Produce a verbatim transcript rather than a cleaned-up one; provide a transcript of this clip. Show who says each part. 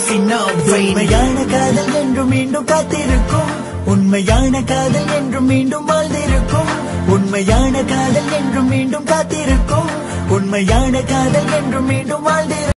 Speaker 1: see no rain. உண்மையான காதல் என்றும் மீண்டும் காத்திருக்கும், உண்மையான காதல் என்றும் மீண்டும் வாழ்ந்திருக்கும், உண்மையான காதல் என்றும் மீண்டும் காத்திருக்கும், உண்மையான காதல் என்றும் மீண்டும் வாழ்ந்திருக்கும்.